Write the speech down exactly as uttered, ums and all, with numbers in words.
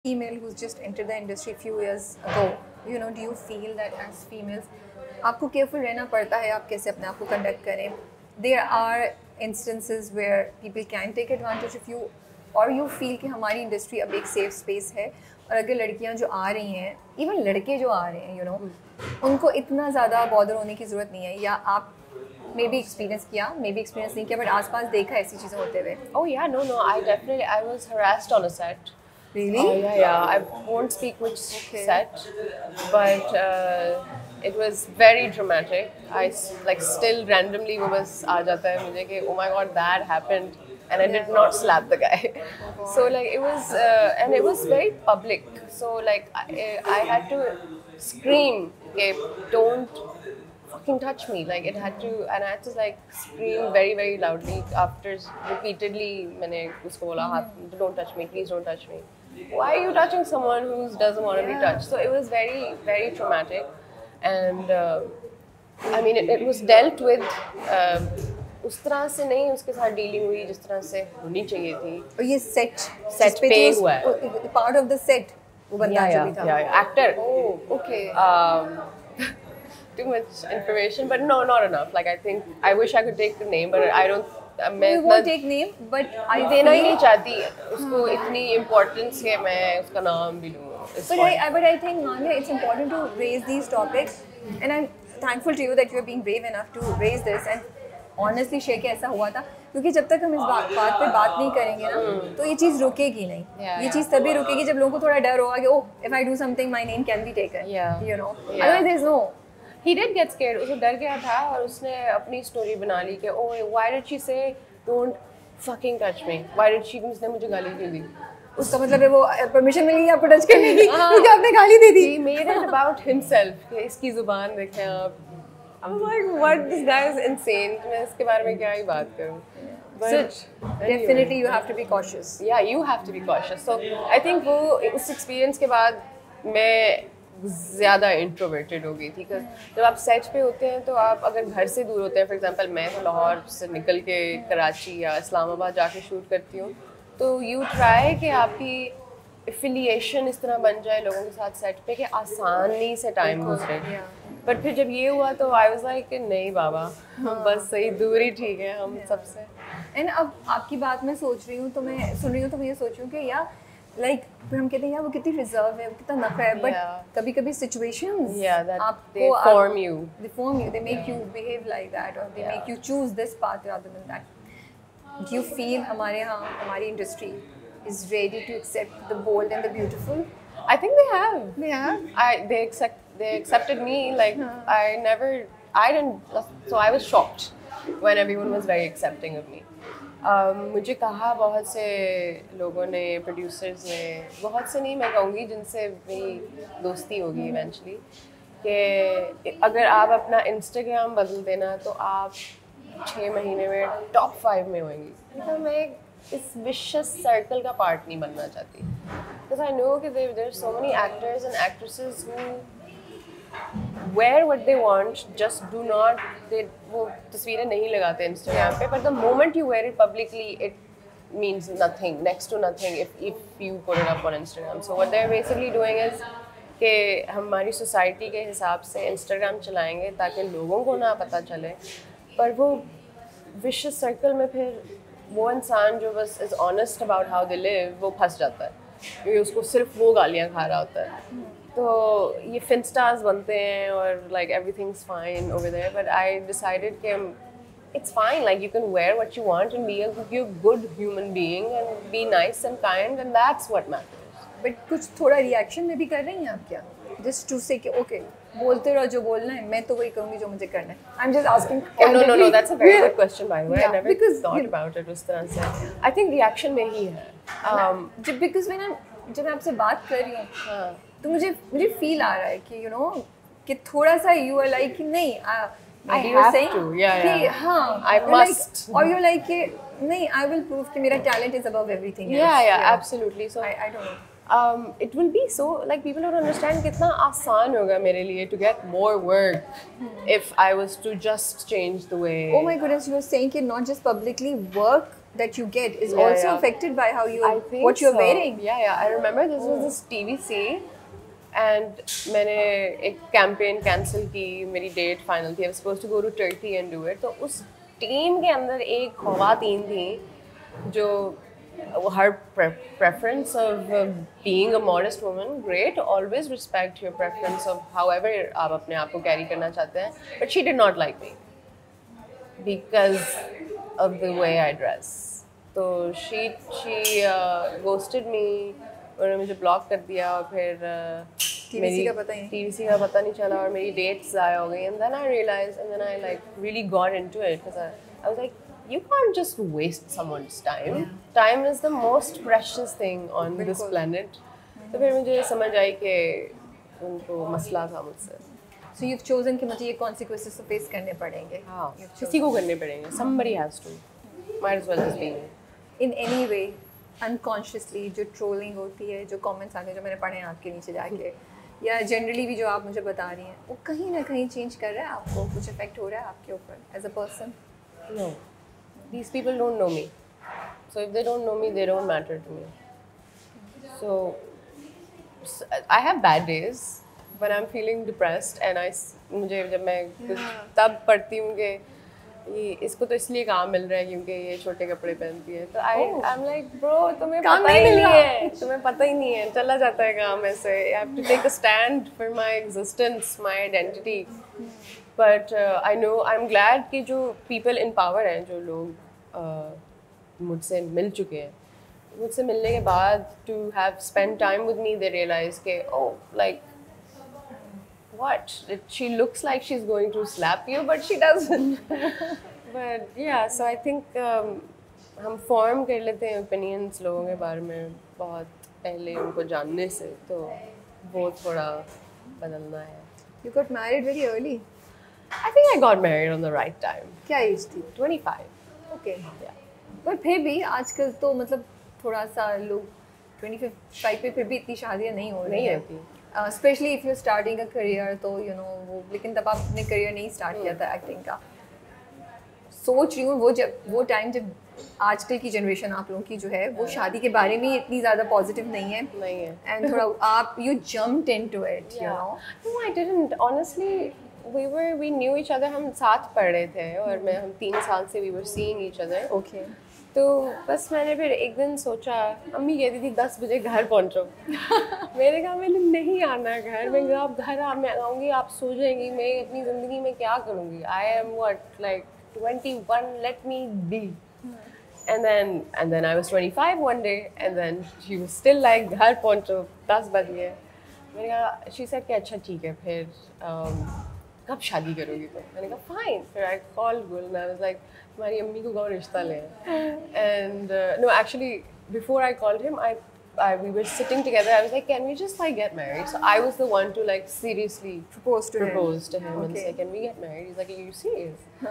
female who's just entered the industry a few years ago, you know, do you feel that as females, आपको careful रहना पड़ता है आप कैसे अपने आप को conduct करें? There are instances where people can take advantage of you, or you feel कि हमारी industry अब एक safe space है और अगर लड़कियां जो आ रही हैं, even लड़के जो आ रहे हैं, you know, उनको इतना ज़्यादा bother होने की ज़रूरत नहीं है, या आप मे बी एक्सपीरियंस किया, मे बी एक्सपीरियंस नहीं किया, बट आसपास देखा ऐसी चीज़ें होते हुए? Oh yeah, no, no. I definitely I was harassed on a set. Really? Oh yeah, yeah. I won't speak which Okay. set, but uh, it was very dramatic. I s- like still randomly वो बस आ जाता है मुझे कि oh my god that happened, and I did not slap the guy. So like it was uh, and it was very public. So like I, I had to scream, okay, don't fucking touch me. Like it had to, and I had to like scream very very loudly after repeatedly मैंने उसको बोला हाथ don't touch me, please don't touch me. Why are you touching someone who doesn't want to be touched? So it was very very traumatic, and uh, I mean it, it was dealt with uh, उस तरह से नहीं उसके साथ dealing हुई जिस तरह से होनी चाहिए थी. और ये सेट Set पे हुआ है. पार्ट ऑफ द सेट वो बंदा Yeah, जो yeah, भी था. yeah, yeah. Actor. Oh, okay. Um, too much information, but no, not enough. Like I think I wish I could take the name, but I don't. मैं We इतना won't take name, but I देना ही feel- नहीं चाहती उसको इतनी importance है मैं उसका नाम भी लूँ. It's But fine. I, I, but I think, Manya, it's important to raise these topics, and I'm thankful to you that you're being brave enough to raise this. And honestly, Sheikh ऐसा हुआ था क्योंकि जब तक हम इस बात बात पे बात नहीं करेंगे ना, तो ये चीज़ रुकेगी नहीं. Yeah, ये yeah. चीज़ तभी रुकेगी जब लोगों को थोड़ा डर होगा कि oh, if I do something, my name can be taken. Yeah. You know. Yeah. Otherwise, there's no. He did get scared. उसे डर गया था और उसने अपनी story बना ली कि oh why did she say don't fucking touch me? Why did she उसने मुझे गाली क्यों दी? उसका मतलब है वो परमिशन मिली आपको टच करने की क्योंकि आपने गाली दे दी. He made it about himself कि इसकी जुबान देखें आप. I'm like what, this guy is insane. मैं इसके बारे में क्या ही बात करूँ? So definitely you have to be cautious. Yeah, you have to be cautious. So I think वो उस experience के बाद मैं ज़्यादा introverted हो गई थी. Because जब आप सेट पे होते हैं तो आप अगर घर से दूर होते हैं, for example मैं तो लाहौर से निकल के कराची या इस्लामाबाद जाके शूट करती हूँ, तो you try कि आपकी affiliation इस तरह बन जाए लोगों के साथ सेट पे कि आसानी से टाइम गुजरे. बट फिर जब ये हुआ तो आई वाज लाइक नहीं बाबा, हम बस सही दूरी ठीक है हम सबसे. एंड अब आपकी बात मैं सोच रही हूँ तो मैं सुन रही हूँ तो मैं ये सोच रही हूँ कि यार लाइक like, हम कहते हैं यार वो कितनी रिजर्व है, वो कितना नखरा है, बट Yeah. कभी कभी सिचुएशंस Yeah, that आपको they form you. they form you, they make you behave like that, or they Yeah. make you choose this path rather than that. Do you feel हमारे यहाँ हमारी industry is ready to accept the bold and the beautiful? I think they have. They have. I they accept they accepted me like I never I didn't so I was shocked when everyone was very accepting of me. Um, मुझे कहा बहुत से लोगों ने, producers ने, बहुत से नहीं मैं कहूँगी जिनसे मेरी दोस्ती होगी इवेंचुअली, कि अगर आप अपना इंस्टाग्राम बदल देना तो आप छः महीने में टॉप फाइव में होंगी. तो मैं इस विशियस सर्कल का पार्ट नहीं बनना चाहती. Because I know that there there are so many actors and actresses who wear what they want, just do not they वो तस्वीरें नहीं लगाते Instagram पे, but the moment you wear it publicly it means nothing, next to nothing if if you put it up on Instagram. So what they're basically doing is कि हमारी society के हिसाब से Instagram चलाएंगे ताकि लोगों को ना पता चले, पर वो vicious circle में फिर वो इंसान जो बस is honest about how they live वो फंस जाता है क्योंकि उसको सिर्फ वो गालियाँ खा रहा होता है. तो ये फिनस्टार्स बनते हैं और like everything's fine over there, but I decided कि it's fine, like you can wear what you want and be a you're a good human being and be nice and kind, and that's what matters. But कुछ थोड़ा reaction में भी कर रही हैं आप क्या? जस्ट टू से कि ओके बोलते रहो जो बोलना है, मैं तो वही करूँगी जो मुझे करना है. I am just asking. Oh, no, no, no, that's a very good question by the way. Yeah, I never because, thought you know, about it उस तरह से. I think reaction में ही है. Um, जब बिकॉज मैं ना जब मैं आपसे बात कर रही हूँ हाँ. तो मुझे मुझे फील आ रहा है कि यू नो कि थोड़ा सा यू आर लाइक कि नहीं I have to, yeah, कि yeah. हाँ I must. और यू लाइक कि नहीं आई विल प्रूव कि मेरा talent is above everything. Yeah, yeah, absolutely. So I I don't know. um, it will be so like people don't understand कितना आसान होगा मेरे लिए to get more work if I was to just change the way. Oh my goodness, you were saying कि not just publicly work that you get is Yeah, also yeah. affected by how you I think what you're so. wearing. Yeah, yeah. I remember this was this T V C and मैंने एक campaign cancel की, मेरी date final थी. I was supposed to go to Turkey and do it. तो उस team के अंदर एक ख़वातीन थी जो her pre- preference of uh, being a modest woman, great. Always respect your preference of however आप अपने आप को carry करना चाहते हैं. But she did not like me because of the way I dress. तो she she uh, ghosted me, उन्होंने मुझे ब्लॉक कर दिया और फिर uh, मेरी का पता ही नहीं। T V C का पता नहीं चला और मेरी dates ज़ाया हो गई. And then I realized, and then I like really got into it because I, I was like, you can't just waste someone's time. Yeah. Time is the most precious thing on this planet. तो फिर मुझे समझ आई कि उनको मसला था मुझसे. So you've chosen कि मुझे ये consequences तो face करने पड़ेंगे. हाँ, किसी को करने पड़ेंगे. Somebody has to. Might as well just be me. In any way, unconsciously जो trolling होती है, जो comments आते हैं जो मैंने पढ़े हैं आपके नीचे जाके, या generally भी जो आप मुझे बता रही हैं, वो कहीं ना कहीं change कर रहा है आपको, कुछ effect हो रहा है आपके ऊपर as a person? No, these people don't know me. So if they don't know me, they don't matter to me. So, so I have bad days. When I'm feeling depressed and I मुझे जब मैं कुछ तब पढ़ती हूँ कि ये इसको तो इसलिए काम मिल रहा है क्योंकि ये छोटे कपड़े पहनती है तो I I'm like bro तुम्हें पता ही नहीं है तुम्हें पता ही नहीं है चला जाता है काम ऐसे I have to take a stand for my existence my identity but uh, I know I'm glad कि जो people in power हैं जो लोग uh, मुझसे मिल चुके हैं मुझसे मिलने के बाद to have spent time with me they realize कि oh like what? She looks like she's going to slap you, but she doesn't. But yeah, so I think um, हम form कर लेते हैं opinions लोगों के बारे में बहुत पहले उनको जानने से तो वो थोड़ा बदलना है. You got married very early. I think I got married on the right time. क्या age थी? twenty-five. Okay. Yeah. पर फिर भी आजकल तो मतलब थोड़ा सा लोग twenty-five पे फिर भी इतनी शादियाँ नहीं हो रही हैं. Specially if you starting a career तो यू you नो know, वो लेकिन तब आपने करियर नहीं स्टार्ट किया था एक्टिंग का सोच रही हूँ वो जब वो टाइम जब आजकल की जनरेशन आप लोगों की जो है वो शादी के बारे में इतनी ज़्यादा पॉजिटिव नहीं है नहीं है एंड थोड़ा आप you jumped into it you know no I didn't honestly we were we knew each other हम साथ पढ़ रहे थे और मैं हम तीन साल से we were seeing each other okay तो बस मैंने फिर एक दिन सोचा अम्मी कहती थी दस बजे घर पहुंचो मैंने कहा मैंने नहीं आना घर मैं कहा आप घर आ मैं आऊँगी आप सो जाएंगी मैं अपनी ज़िंदगी में क्या करूँगी I am what like twenty-one let me be and then and then I was twenty-five one day and then she was still like घर पहुंचो दस बज गए मैंने कहा she said कि अच्छा ठीक है फिर um, कब शादी करोगी तो मैंने कहा फाइन फिर I call Gul and I was like तुम्हारी अम्मी को कौन रिश्ता ले and no actually before I called him I I, we were sitting together. I was like, can we just like get married? So I was the one to like seriously propose to propose him. to him Okay. and say, can we get married? He's like, are you serious?